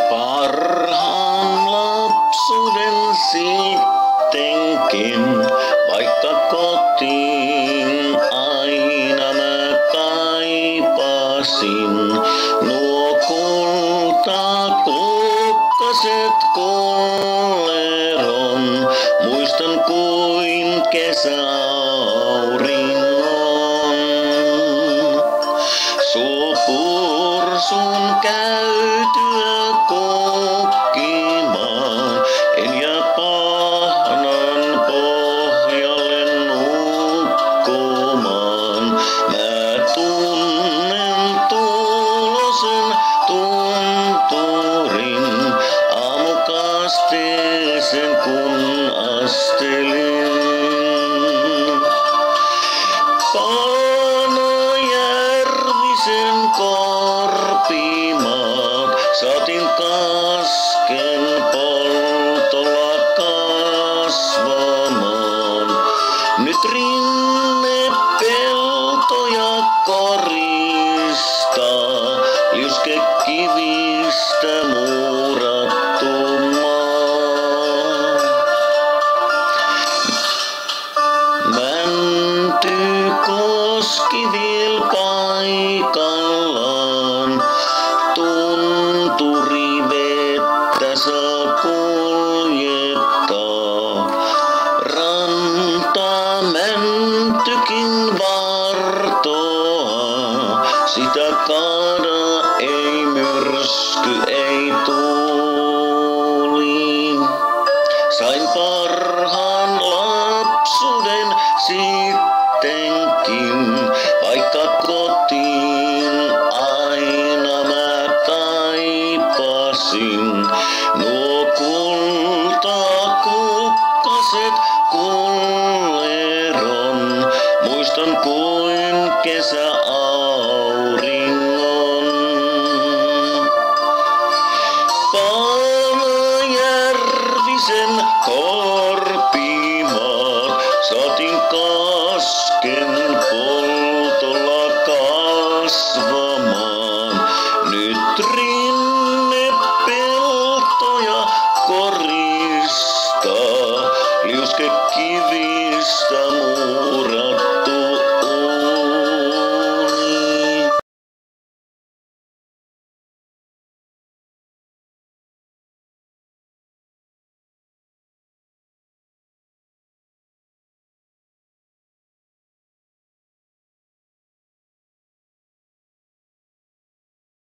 Parhaan lapsuuden sittenkin, vaikka kotiin aina mä kaipasin. Nuo kultakukkaset koleron, muistan kuin kesäauringon. Supursun käytyä kokkimaan, en jää pahnan pohjalle nukkumaan. Mä tunnen tulosen tunturin, aamukasteeseen kun astelin. Paanajärvisen korpimaat, saatin kasken poltolla kasvamaan. Nyt rinne peltoja koristaa, liuske kivistä muurattu maa. Mäntykoski viel paikallaan, tunturivettä saa kuljettaa. Ranta mäntykin vartoaa, sitä kaada ei myrsky, ei tuuli. Sain parhaan lapsuuden sittenkin, vaikka kotiin aina mä kaipasin. Nuo kultakukkaset koleron, muistan kuin kesäauringon. Paanajärvisen korpimaat, saatin kasken poltolla kasvamaan. Nyt rinne peltoja koristaa, liuske kivi